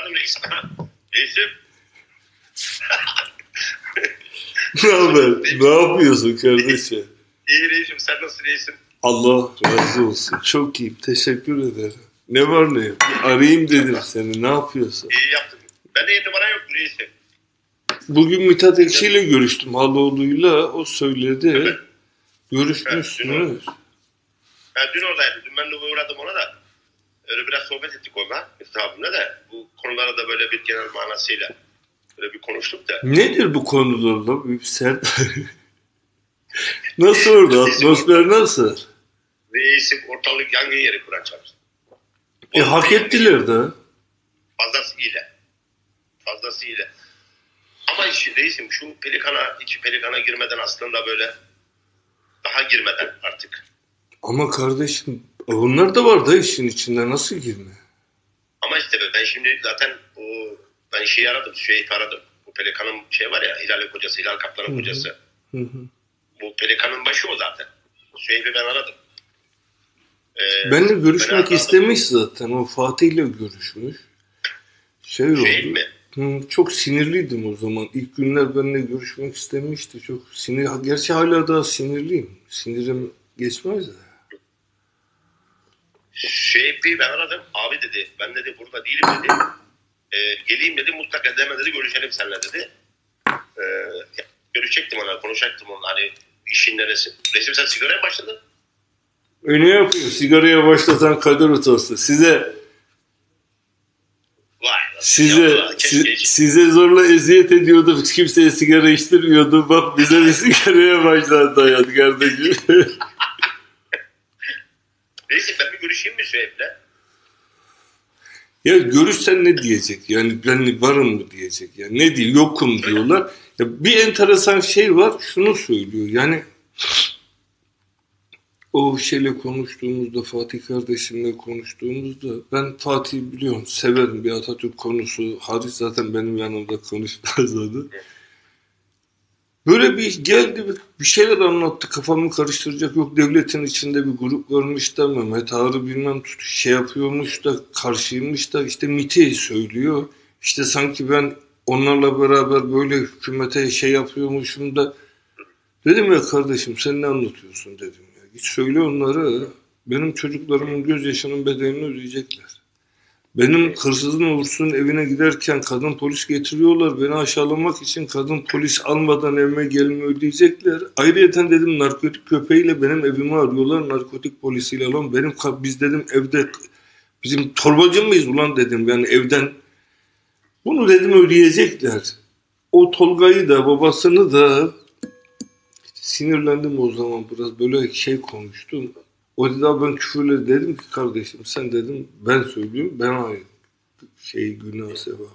aradım reis. Reisim. Ne haber? Ne yapıyorsun kardeşim? İyi reisim, sen nasılsın reisim? Allah razı olsun. Çok iyiyim. Teşekkür ederim. Ne var ne yok. Arayayım dedim seni. Ne yapıyorsun? İyi yaptın. Ben de yeni numara yoktu reisim. Bugün Mithat Ekşi ile görüştüm. Haloğlu'yla. O söyledi. Evet. Görüşmüşsünüz. Dün oradaydım. Dün ben de uğradım ona da. Öyle biraz sohbet ettik onunla. Hesabımda da. Bu konulara da böyle bir genel manasıyla böyle bir konuştuk da. Nedir bu konularla? Bir sert. Nasıl orada? Atmosfer nasıl? Reisim ortalık yangın yeri kuran çalıştı. Hak ettiler de. Fazlasıyla. Ama reisim şu iki pelikana girmeden aslında böyle daha girmeden artık. Ama kardeşim onlar da var da işin içinde, nasıl girme? Ama işte ben şimdi zaten ben şeyi aradım, Süheyb'i aradım. Bu pelikanın var ya, Hilal'in kocası, Hilal Kaplan'ın kocası. Hı. Bu pelikanın başı o zaten. Süheyb'i ben aradım. Benimle görüşmek istemiş zaten. O Fatih'le görüşmüş. Süheyb oldu. mi? Çok sinirliydim o zaman. İlk günler benimle görüşmek istemişti. Çok sinir. Gerçi hala daha sinirliyim. Sinirim geçmez de. Süheyb'i ben aradım. Abi dedi, ben dedi burada değilim dedi. Geleyim dedi, mutlaka deme dedi, görüşelim seninle dedi. Görüşecektim ona, konuşacaktım onunla. Hani işin neresi? Resim, sen sigaraya mı başladın? Ne yapıyor? Sigaraya başlatan kader utası. Size zorla eziyet ediyordu. Kimseye sigara içtirmiyordu. Bak bize bir sigaraya başladı hayat kardeşim. Neyse, ben bir görüşeyim mi Süheyb'le? Ya görüşsen ne diyecek? Yani ben varım mı diyecek? Yani ne diyor? Yokum diyorlar. Ya bir enteresan şey var. Şunu söylüyor. Yani o şeyle konuştuğumuzda, Fatih kardeşimle konuştuğumuzda, ben Fatih'i biliyorum, severim, bir Atatürk konusu hariç zaten benim yanımda konuşmaz onu. Böyle bir geldi, bir şeyler anlattı, kafamı karıştıracak, yok devletin içinde bir grup varmış da Mehmet Ağrı bilmem yapıyormuş da, karşıymış da, işte MİT'i söylüyor. İşte sanki ben onlarla beraber böyle hükümete yapıyormuşum da. Dedim ya kardeşim, sen ne anlatıyorsun dedim. Git söyle onlara, benim çocuklarımın gözyaşının bedelini ödeyecekler. Benim hırsızın olursun evine giderken kadın polis getiriyorlar. Beni aşağılamak için kadın polis almadan evime gelme ödeyecekler. Ayrıyeten dedim, narkotik köpeğiyle benim evimi arıyorlar. Narkotik polisiyle lan. Biz dedim evde, bizim torbacı mıyız ulan dedim. Yani evden bunu dedim ödeyecekler. O Tolga'yı da babasını da sinirlendim o zaman, biraz böyle konuştum. O dedi ben küfürle dedim ki kardeşim sen dedim ben söylüyorum, ben aynı günah sevabı.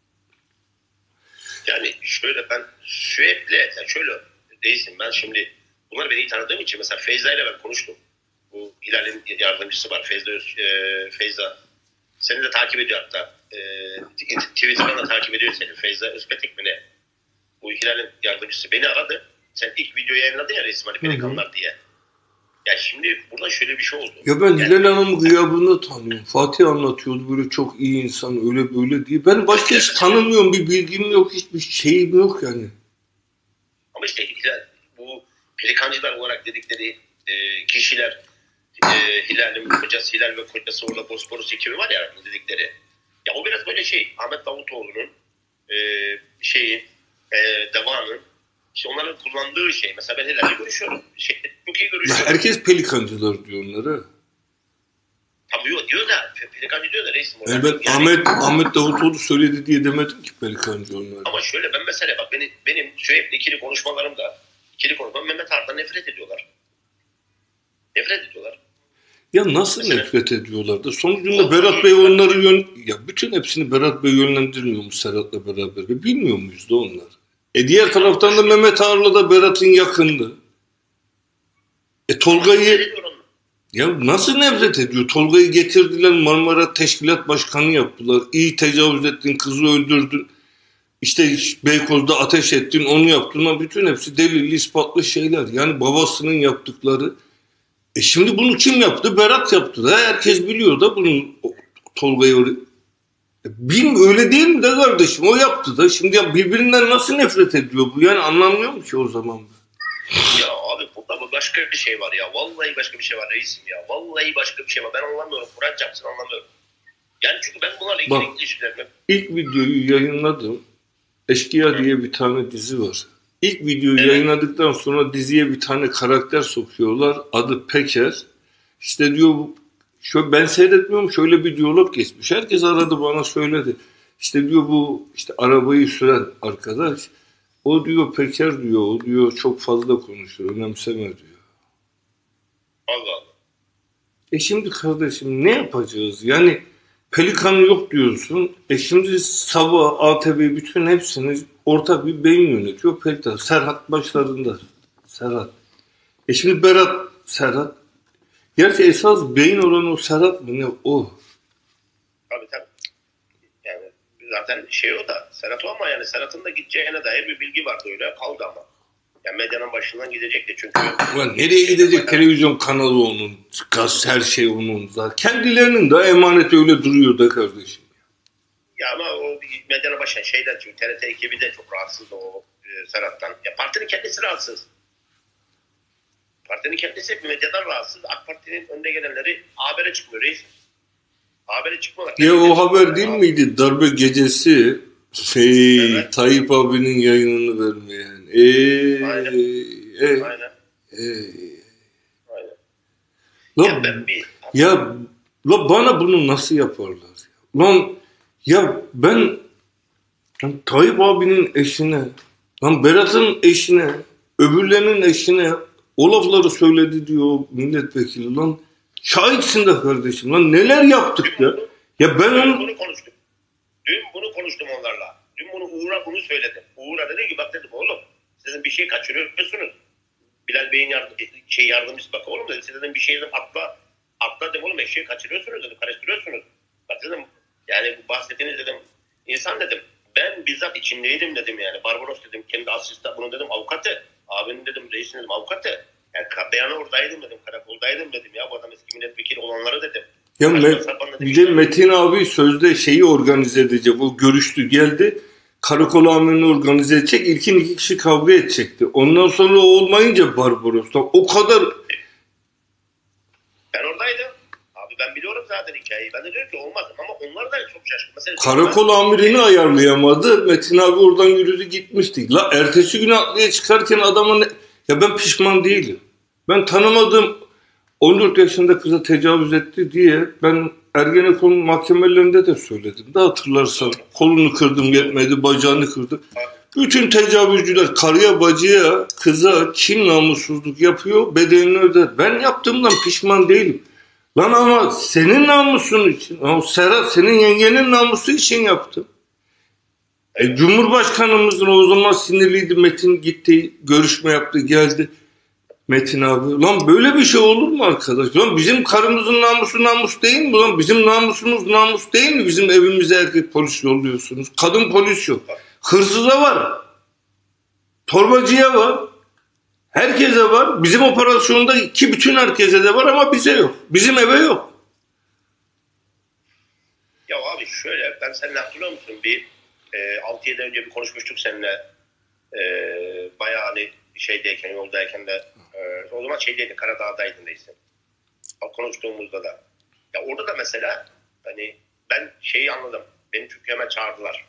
Yani şöyle, ben Süheyb'le şöyle değilsin, ben şimdi bunları beni iyi tanıdığım için mesela Feyza ile ben konuştum. Bu Hilal'in yardımcısı var Feyza. Seni de takip ediyor hatta. Twitter'dan da takip ediyor seni. Feyza Özpetek mi ne? Bu Hilal'in yardımcısı beni aradı. Sen ilk videoyu yayınladın ya resim, hani pelikanlar diye. Ya şimdi burada şöyle bir şey oldu. Ya ben Hilal Hanım'ı gıyabında tanıyorum. Fatih anlatıyordu böyle çok iyi insan, öyle böyle diye. Ben başka hiç tanımıyorum, bir bilgim yok, hiçbir şeyim yok yani. Ama işte bu pelikancılar olarak dedikleri kişiler, Hilal'in kocası, Hilal ve kocası orada Bosporus ekibi var ya dedikleri. Ya o biraz böyle Ahmet Davutoğlu'nun Deva'nın, İşte onların kullandığı mesela ben Hilal'le görüşüyorum. Çok iyi görüşüyorum. Herkes pelikancılar diyor onlara. Tabii diyor da, pelikancı diyor da reisim. Ben Ahmet Davutoğlu söyledi diye demedim ki pelikancı onlara. Ama şöyle, ben mesela bak benim Süheyb'le ikili konuşmalarımda Mehmet Ağar'dan nefret ediyorlar. Ya nasıl mesela, nefret ediyorlar da sonucunda Berat Bey onları bütün hepsini Berat Bey yönlendirmiyormuş Serhat'la beraber. Bilmiyor muyuz da onlar? Diğer taraftan da Mehmet Ağar'la da Berat'ın yakındı. Tolga'yı nasıl nefret ediyor? Tolga'yı getirdiler, Marmara Teşkilat Başkanı yaptılar. İyi tecavüz ettin, kızı öldürdün. İşte Beykoz'da ateş ettin, onu yaptın. Bütün hepsi delilli, ispatlı şeyler. Yani babasının yaptıkları. Şimdi bunu kim yaptı? Berat yaptı da. Herkes biliyor da bunu, Tolga'yı Bilmiyorum, öyle değil mi de kardeşim? O yaptı da. Şimdi ya birbirinden nasıl nefret ediyor bu? Yani anlamıyor mu ki o zaman? Ya abi burada başka bir şey var ya. Vallahi başka bir şey var reisim ya. Vallahi başka bir şey var. Ben anlamıyorum. Kur'an çarpsın anlamıyorum. Yani çünkü ben bunlarla ilgili ilişkilerimi... İlk videoyu yayınladım. Eşkıya diye bir tane dizi var. İlk videoyu yayınladıktan sonra diziye bir tane karakter sokuyorlar. Adı Peker. İşte diyor ben seyretmiyorum, şöyle bir diyalog geçmiş. Herkes aradı bana söyledi. İşte diyor bu işte arabayı süren arkadaş. O diyor Peker diyor. O diyor çok fazla konuşuyor. Önemseme diyor. Allah Allah. Şimdi kardeşim ne yapacağız? Yani Pelikan yok diyorsun. Şimdi sabah ATV bütün hepsini ortak bir beyin yönetiyor. Pelikan. Serhat başlarında. Serhat. Şimdi Berat Serhat. Gerçi esas beyin olan o Serhat mı ne? O. Tabii. Yani zaten o da Serhat o ama yani Serhat'ın da gideceğine dair bir bilgi vardı öyle kaldı ama. Yani medyanın başından gidecekti çünkü. Ulan nereye gidecek? Televizyon kanalı onun. Gaz her şey onun. Zaten. Kendilerinin de emaneti öyle duruyor da kardeşim. Ya ama o medyanın başından çünkü TRT ekibi de çok rahatsız o Serhat'tan. Ya partinin kendisi rahatsız. Partinin kendisi medyadan rahatsız. AK Parti'nin önde gelenleri habere çıkmıyor reis. Habere çıkmıyorlar. Ya o haber değil miydi? Darbe gecesi evet. Tayyip abinin yayınını vermeyen. Aynen. Ya bana bunu nasıl yaparlar? Lan ya ben Tayyip abinin eşine, lan Berat'ın eşine, öbürlerinin eşine o lafları söyledi diyor milletvekili lan. Şahitsin de kardeşim lan neler yaptık ya. Ya ben bunu konuştum. Dün bunu konuştum onlarla. Dün Uğur'a bunu söyledim. Uğur'a dedim ki bak dedim oğlum sizin bir şey kaçırıyorsunuz. Bilal Bey'in yardımcısı bak oğlum dedim siz dedim bir şey dedim atla dedim oğlum eşeği kaçırıyorsunuz dedim karıştırıyorsunuz. Bak dedim yani bu bahsettiğiniz dedim insan dedim ben bizzat içindeydim dedim yani Barbaros dedim kendi asistan bunu dedim avukatı abinin dedim reisin dedim avukatı yani beyanı oradaydım dedim karakoldaydım dedim ya bu adam eski milletvekili olanları dedim. Ya bir de Metin abi sözde şeyi organize edecek o görüştü geldi karakol amirini organize edecek ilkin 2 kişi kavga edecekti ondan sonra o olmayınca Barbaros'tan o kadar. Ben oradaydım. Abi ben biliyorum zaten hikayeyi. Ben de diyorum ki olmaz ama onlar da çok şaşkın. Mesela karakol amirini ayarlayamadı. Metin abi oradan yürüdü gitmişti. La ertesi gün adliye çıkarken adamın ya ben pişman değilim. Ben tanımadığım 14 yaşında kıza tecavüz etti diye ben Ergenekon mahkemelerinde de söyledim. Da hatırlarsan kolunu kırdım yetmedi bacağını kırdım. Bütün tecavüzcüler karıya bacıya kıza kim namussuzluk yapıyor bedelini öder. Ben yaptığımdan pişman değilim. Lan ama senin namusun için, o Serhat senin yengenin namusu için yaptım. Cumhurbaşkanımızın o zaman sinirliydi Metin gitti görüşme yaptı geldi. Metin abi. Lan böyle bir şey olur mu arkadaş? Lan bizim karımızın namusu namus değil mi? Lan bizim namusumuz namus değil mi? Bizim evimize erkek polis yolluyorsunuz. Kadın polis yok. Hırsıza var. Torbacıya var. Herkese var. Bizim operasyonda ki bütün herkese de var ama bize yok. Bizim eve yok. Ya abi şöyle ben seninle hatırlıyor musun? Bir 6-7 önce bir konuşmuştuk seninle. Bayağı hani yoldayken de o zaman Karadağ'daydın neyse. Konuştuğumuzda da. Ya orada da mesela hani ben anladım. Beni çünkü hemen çağırdılar.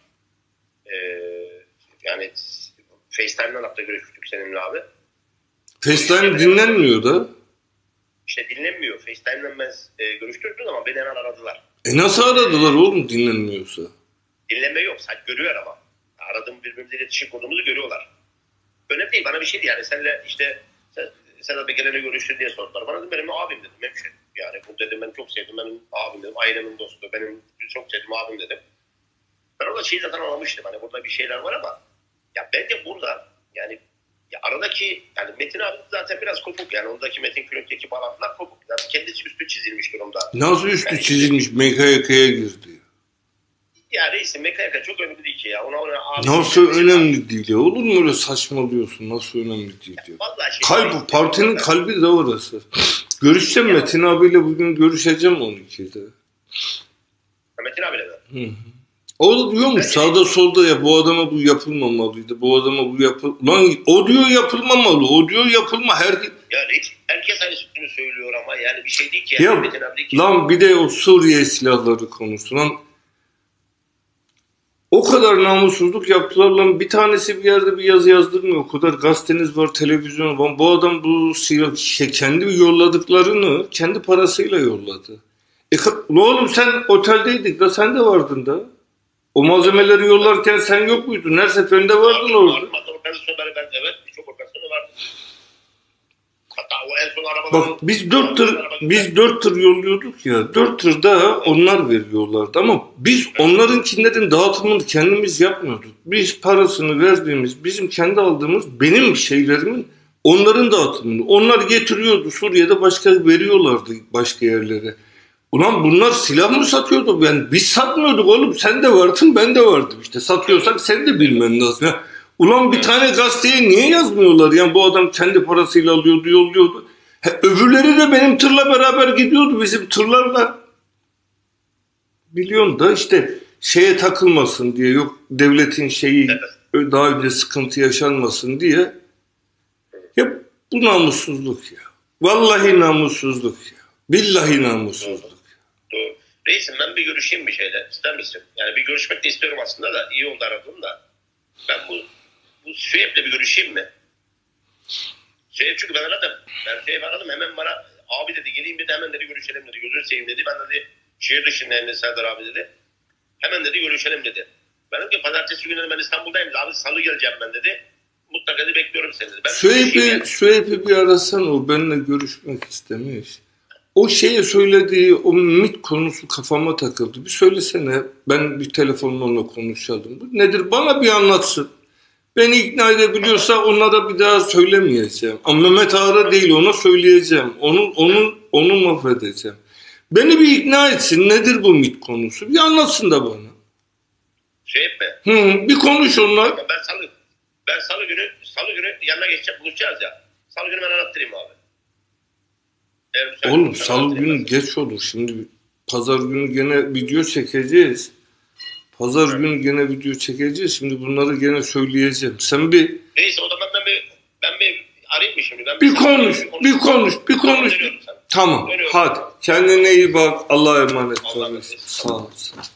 Yani FaceTime'dan hatta görüşmüştük seninle abi. FaceTime dinlenmiyor da. İşte dinlenmiyor. FaceTime'dan ben görüştürdüm ama beni hemen aradılar. Nasıl aradılar oğlum dinlenmiyorsa? Dinlenme yok. Sadece görüyor ama. Aradığım birbirimizle iletişim kurduğumuzu görüyorlar. Önemli değil. Bana bir şeydi yani. Senle Sedat Beker'le görüştü diye sordular. Bana dedim benim abim dedim. Hemşerim. Yani bu dedim ben çok sevdim. Benim abim dedim. Ailemin dostu. Benim çok sevdiğim abim dedim. Ben orada zaten anlamıştım. Hani burada bir şeyler var ama ya bence burada yani ya aradaki yani Metin abi zaten biraz kopuk yani ondaki Metin Külünk'teki bağlantılar kopuk. Zaten kendisi üstü çizilmiş durumda. Nasıl üstü çizilmiş? MKYK'ya girdi. Ya reisim MKYK çok önemli değil ki ya. Ona nasıl önemli değil ya? Olur mu öyle saçmalıyorsun? Nasıl önemli değil ya? Kalbi, partinin kalbi de orası. Görüşeceğim Metin abiyle bugün görüşeceğim 12'de. Metin abiyle mi? Hı. O da diyormuş sağda solda ya bu adama bu yapılmamalıydı. Bu adama bu Lan o diyor yapılmamalı. O diyor yapılma. Yani herkes aynı sütünü söylüyor ama yani bir şey değil ki. Ya lan bir de o Suriye silahları konusu. Lan o kadar namussuzluk yaptılar lan. Bir tanesi bir yerde bir yazı yazdırmıyor. O kadar gazeteniz var, televizyon var. Bu adam bu kendi yolladıklarını kendi parasıyla yolladı. Oğlum sen oteldeydik da sen de vardın da. O malzemeleri yollarken sen yok muydun? Her seferinde vardın orada. Evet, birçok operasyonu vardı. Hatta o en son araba... Bak biz 4 tır yolluyorduk ya. 4 tır da onlar veriyorlardı ama biz onlarınkilerin dağıtımını kendimiz yapmıyorduk. Biz parasını verdiğimiz, bizim kendi aldığımız benim şeylerimin onların dağıtımını. Onlar getiriyordu Suriye'de başka veriyorlardı başka yerlere. Ulan bunlar silah mı satıyordu? Yani biz satmıyorduk oğlum. Sen de vardın ben de vardım. İşte satıyorsak sen de bilmen lazım. Ya, ulan bir tane gazeteye niye yazmıyorlar? Yani bu adam kendi parasıyla alıyordu, yolluyordu. Öbürleri de benim tırla beraber gidiyordu. Bizim tırlarla. Biliyorsun da işte şeye takılmasın diye. Yok devletin şeyi daha önce sıkıntı yaşanmasın diye. Ya bu namussuzluk ya. Vallahi namussuzluk ya. Billahi namussuzluk. Doğru. Reisim ben bir görüşeyim bir şeyler. İster misin? Yani bir görüşmek de istiyorum aslında da. İyi oldu aradım da. Ben bu Süheyb'le bir görüşeyim mi? Süheyb çünkü ben aradım. Ben Süheyb'i aradım hemen bana abi dedi geleyim dedi hemen dedi görüşelim dedi. Gözünü seveyim dedi. Ben dedi şehir dışındayım dedi Serdar abi dedi. Hemen dedi görüşelim dedi. Ben dedim ki pazartesi günü ben İstanbul'dayım dedi. Abi salı geleceğim ben dedi. Mutlaka dedi bekliyorum seni dedi. Süheyb'i bir arasan o benimle görüşmek istemiş. O şeye söylediği o MİT konusu kafama takıldı. Bir söylesene ben bir telefonla onunla konuşalım. Bu nedir bana bir anlatsın. Beni ikna edebiliyorsa onlara bir daha söylemeyeceğim. Ama Mehmet Ağar'a değil ona söyleyeceğim. Onu mahvedeceğim. Beni bir ikna etsin. Nedir bu MİT konusu? Bir anlatsın da bana. Süheyb mi? Bir konuş onunla. Ben salı günü yanına geçeceğim buluşacağız ya. Salı günü ben anlattırayım abi. Oğlum salı günü geç olur. Şimdi pazar günü gene video çekeceğiz. Şimdi bunları gene söyleyeceğim. Sen bir... Neyse o zaman ben bir arayayım mı şimdi? Bir konuş. Tamam. Hadi. Kendine iyi bak. Allah'a emanet ol. Sağ ol.